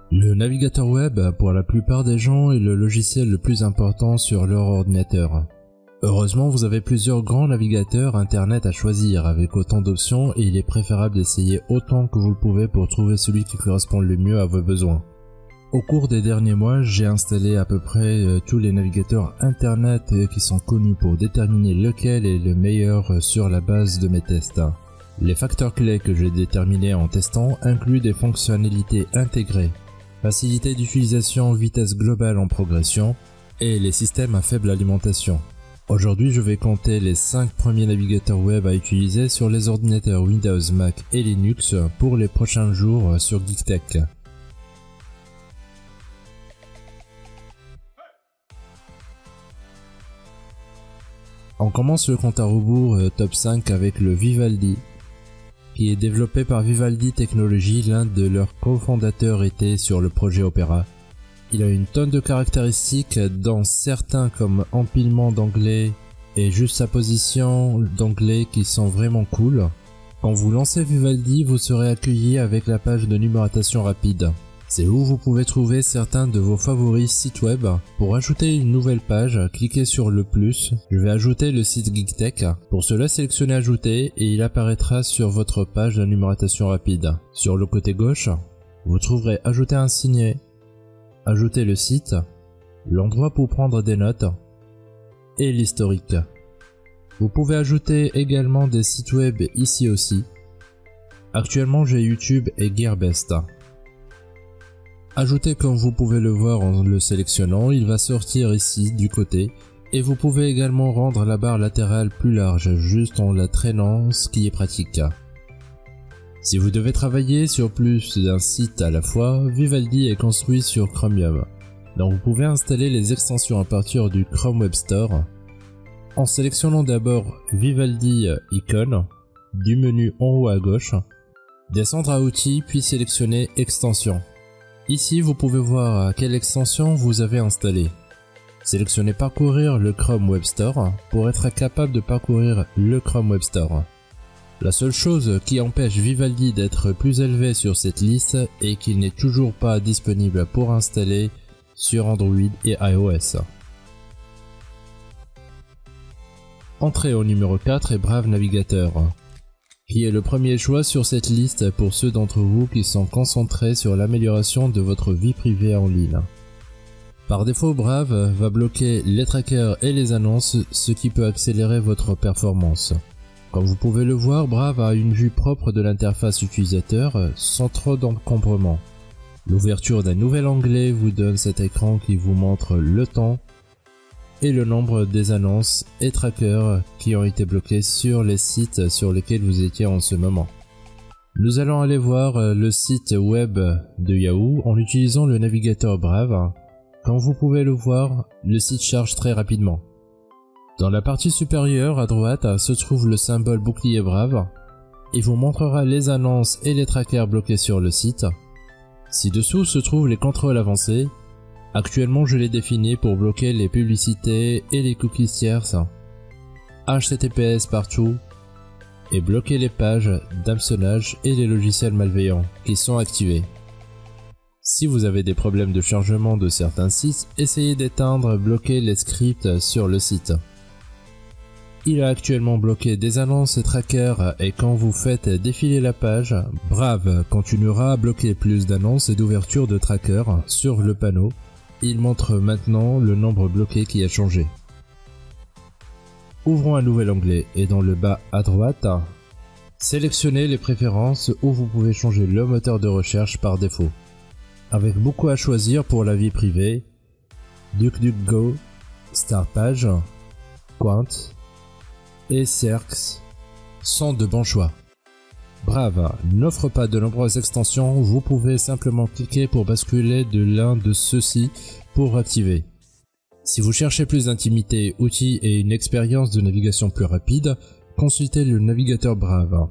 Le navigateur web, pour la plupart des gens, est le logiciel le plus important sur leur ordinateur. Heureusement, vous avez plusieurs grands navigateurs internet à choisir avec autant d'options et il est préférable d'essayer autant que vous le pouvez pour trouver celui qui correspond le mieux à vos besoins. Au cours des derniers mois, j'ai installé à peu près tous les navigateurs internet qui sont connus pour déterminer lequel est le meilleur sur la base de mes tests. Les facteurs clés que j'ai déterminés en testant incluent des fonctionnalités intégrées, facilité d'utilisation, vitesse globale en progression et les systèmes à faible alimentation. Aujourd'hui, je vais compter les 5 premiers navigateurs web à utiliser sur les ordinateurs Windows, Mac et Linux pour les prochains jours sur Geektech. On commence le compte à rebours top 5 avec le Vivaldi, qui est développé par Vivaldi Technologies, l'un de leurs cofondateurs était sur le projet Opera. Il a une tonne de caractéristiques, dont certains comme empilement d'onglets et juste sa position d'onglets qui sont vraiment cool. Quand vous lancez Vivaldi, vous serez accueilli avec la page de numérotation rapide. C'est où vous pouvez trouver certains de vos favoris sites web. Pour ajouter une nouvelle page, cliquez sur le plus. Je vais ajouter le site Geektech. Pour cela, sélectionnez Ajouter et il apparaîtra sur votre page de numérotation rapide. Sur le côté gauche, vous trouverez Ajouter un signet, Ajouter le site, l'endroit pour prendre des notes et l'historique. Vous pouvez ajouter également des sites web ici aussi. Actuellement, j'ai YouTube et Gearbest. Ajoutez comme vous pouvez le voir en le sélectionnant, il va sortir ici du côté et vous pouvez également rendre la barre latérale plus large juste en la traînant, ce qui est pratique. Si vous devez travailler sur plus d'un site à la fois, Vivaldi est construit sur Chromium, donc vous pouvez installer les extensions à partir du Chrome Web Store en sélectionnant d'abord Vivaldi Icon du menu en haut à gauche, descendre à Outils puis sélectionner Extensions. Ici, vous pouvez voir quelle extension vous avez installée. Sélectionnez Parcourir le Chrome Web Store pour être capable de parcourir le Chrome Web Store. La seule chose qui empêche Vivaldi d'être plus élevé sur cette liste est qu'il n'est toujours pas disponible pour installer sur Android et iOS. Entrez au numéro 4 et Brave Navigator, qui est le premier choix sur cette liste pour ceux d'entre vous qui sont concentrés sur l'amélioration de votre vie privée en ligne. Par défaut, Brave va bloquer les trackers et les annonces, ce qui peut accélérer votre performance. Comme vous pouvez le voir, Brave a une vue propre de l'interface utilisateur sans trop d'encombrement. L'ouverture d'un nouvel onglet vous donne cet écran qui vous montre le temps et le nombre des annonces et trackers qui ont été bloqués sur les sites sur lesquels vous étiez en ce moment. Nous allons aller voir le site web de Yahoo en utilisant le navigateur Brave. Comme vous pouvez le voir, le site charge très rapidement. Dans la partie supérieure à droite se trouve le symbole bouclier Brave. Il vous montrera les annonces et les trackers bloqués sur le site. Ci-dessous se trouvent les contrôles avancés. Actuellement, je les définis pour bloquer les publicités et les cookies tierces, HTTPS partout, et bloquer les pages d'hameçonnage et les logiciels malveillants qui sont activés. Si vous avez des problèmes de chargement de certains sites, essayez d'éteindre bloquer les scripts sur le site. Il a actuellement bloqué des annonces et trackers et quand vous faites défiler la page, Brave continuera à bloquer plus d'annonces et d'ouverture de trackers sur le panneau. Il montre maintenant le nombre bloqué qui a changé. Ouvrons un nouvel onglet et dans le bas à droite, sélectionnez les préférences où vous pouvez changer le moteur de recherche par défaut. Avec beaucoup à choisir pour la vie privée, DuckDuckGo, Startpage, Quant et Cercs sont de bons choix. Brave n'offre pas de nombreuses extensions, vous pouvez simplement cliquer pour basculer de l'un de ceux-ci pour activer. Si vous cherchez plus d'intimité, outils et une expérience de navigation plus rapide, consultez le navigateur Brave.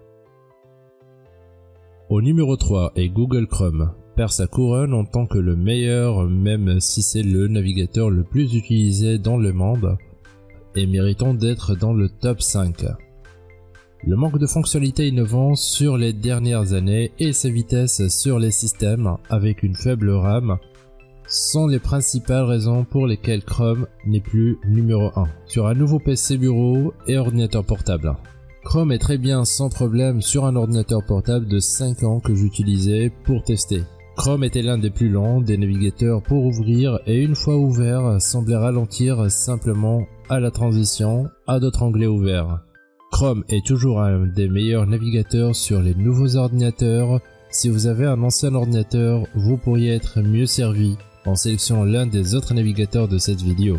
Au numéro 3 est Google Chrome, perd sa couronne en tant que le meilleur même si c'est le navigateur le plus utilisé dans le monde et méritant d'être dans le top 5. Le manque de fonctionnalités innovantes sur les dernières années et sa vitesse sur les systèmes avec une faible RAM sont les principales raisons pour lesquelles Chrome n'est plus numéro 1 sur un nouveau PC bureau et ordinateur portable. Chrome est très bien sans problème sur un ordinateur portable de 5 ans que j'utilisais pour tester. Chrome était l'un des plus lents des navigateurs pour ouvrir et une fois ouvert semblait ralentir simplement à la transition à d'autres onglets ouverts. Chrome est toujours un des meilleurs navigateurs sur les nouveaux ordinateurs. Si vous avez un ancien ordinateur, vous pourriez être mieux servi en sélectionnant l'un des autres navigateurs de cette vidéo.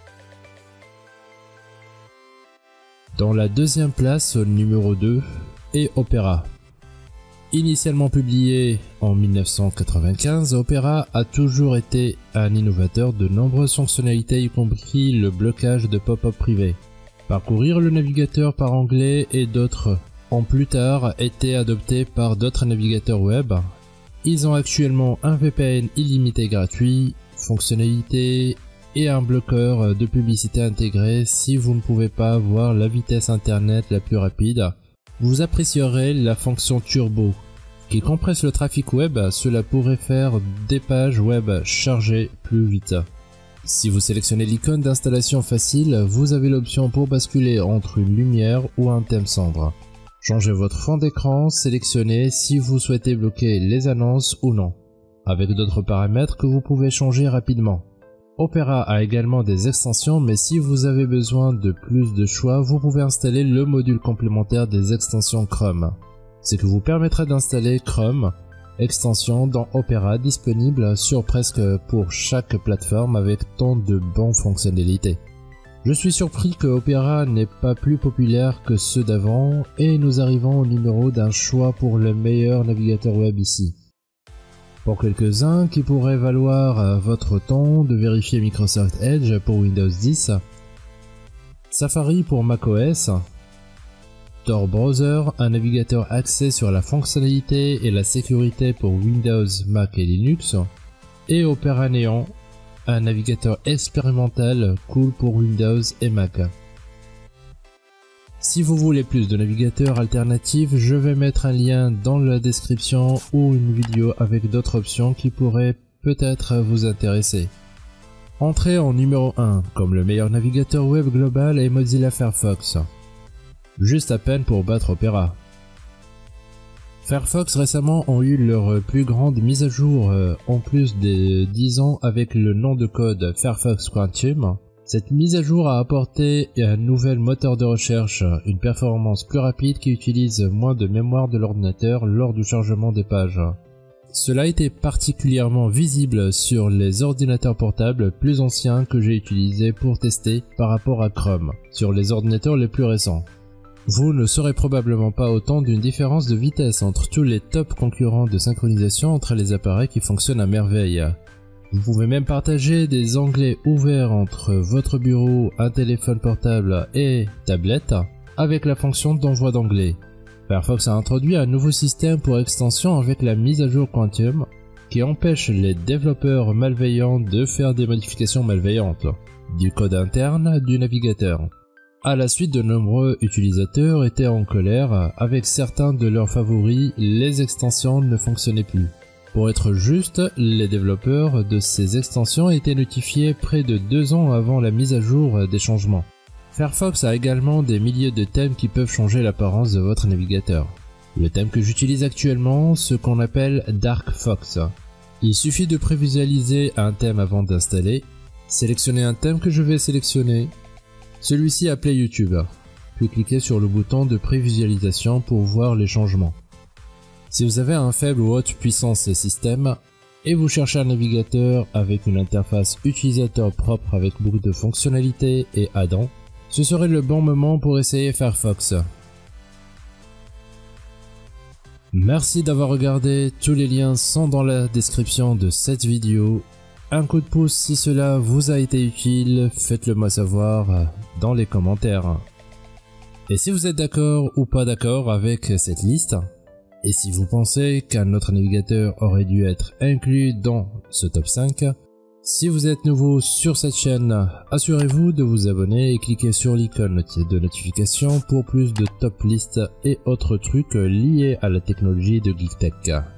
Dans la deuxième place, au numéro 2, est Opera. Initialement publié en 1995, Opera a toujours été un innovateur de nombreuses fonctionnalités, y compris le blocage de pop-up privés. Parcourir le navigateur par onglet et d'autres ont plus tard été adoptés par d'autres navigateurs web. Ils ont actuellement un VPN illimité gratuit, fonctionnalités et un bloqueur de publicité intégré. Si vous ne pouvez pas avoir la vitesse internet la plus rapide, vous apprécierez la fonction Turbo qui compresse le trafic web. Cela pourrait faire des pages web chargées plus vite. Si vous sélectionnez l'icône d'installation facile, vous avez l'option pour basculer entre une lumière ou un thème sombre. Changez votre fond d'écran, sélectionnez si vous souhaitez bloquer les annonces ou non, avec d'autres paramètres que vous pouvez changer rapidement. Opera a également des extensions, mais si vous avez besoin de plus de choix, vous pouvez installer le module complémentaire des extensions Chrome, ce qui vous permettra d'installer Chrome extension dans Opera disponible sur presque pour chaque plateforme avec tant de bonnes fonctionnalités. Je suis surpris que Opera n'est pas plus populaire que ceux d'avant et nous arrivons au numéro d'un choix pour le meilleur navigateur web ici. Pour quelques-uns qui pourraient valoir votre temps de vérifier Microsoft Edge pour Windows 10, Safari pour macOS, Tor Browser, un navigateur axé sur la fonctionnalité et la sécurité pour Windows, Mac et Linux, et Opera Neon, un navigateur expérimental cool pour Windows et Mac. Si vous voulez plus de navigateurs alternatifs, je vais mettre un lien dans la description ou une vidéo avec d'autres options qui pourraient peut-être vous intéresser. Entrez en numéro 1 comme le meilleur navigateur web global est Mozilla Firefox. Juste à peine pour battre Opera. Firefox récemment ont eu leur plus grande mise à jour en plus de 10 ans avec le nom de code Firefox Quantum. Cette mise à jour a apporté un nouvel moteur de recherche, une performance plus rapide qui utilise moins de mémoire de l'ordinateur lors du chargement des pages. Cela a été particulièrement visible sur les ordinateurs portables plus anciens que j'ai utilisés pour tester par rapport à Chrome, sur les ordinateurs les plus récents. Vous ne saurez probablement pas autant d'une différence de vitesse entre tous les top concurrents de synchronisation entre les appareils qui fonctionnent à merveille. Vous pouvez même partager des onglets ouverts entre votre bureau, un téléphone portable et tablette avec la fonction d'envoi d'onglets. Firefox a introduit un nouveau système pour extension avec la mise à jour Quantum qui empêche les développeurs malveillants de faire des modifications malveillantes du code interne du navigateur. À la suite, de nombreux utilisateurs étaient en colère. Avec certains de leurs favoris, les extensions ne fonctionnaient plus. Pour être juste, les développeurs de ces extensions étaient notifiés près de 2 ans avant la mise à jour des changements. Firefox a également des milliers de thèmes qui peuvent changer l'apparence de votre navigateur. Le thème que j'utilise actuellement, ce qu'on appelle Dark Fox. Il suffit de prévisualiser un thème avant d'installer, sélectionner un thème que je vais sélectionner, celui-ci appelé YouTube, puis cliquez sur le bouton de prévisualisation pour voir les changements. Si vous avez un faible ou haute puissance système et vous cherchez un navigateur avec une interface utilisateur propre avec beaucoup de fonctionnalités et add-ons, ce serait le bon moment pour essayer Firefox. Merci d'avoir regardé, tous les liens sont dans la description de cette vidéo. Un coup de pouce si cela vous a été utile, faites-le moi savoir dans les commentaires. Et si vous êtes d'accord ou pas d'accord avec cette liste, et si vous pensez qu'un autre navigateur aurait dû être inclus dans ce top 5, Si vous êtes nouveau sur cette chaîne, assurez-vous de vous abonner et cliquez sur l'icône de notification pour plus de top listes et autres trucs liés à la technologie de Geektech.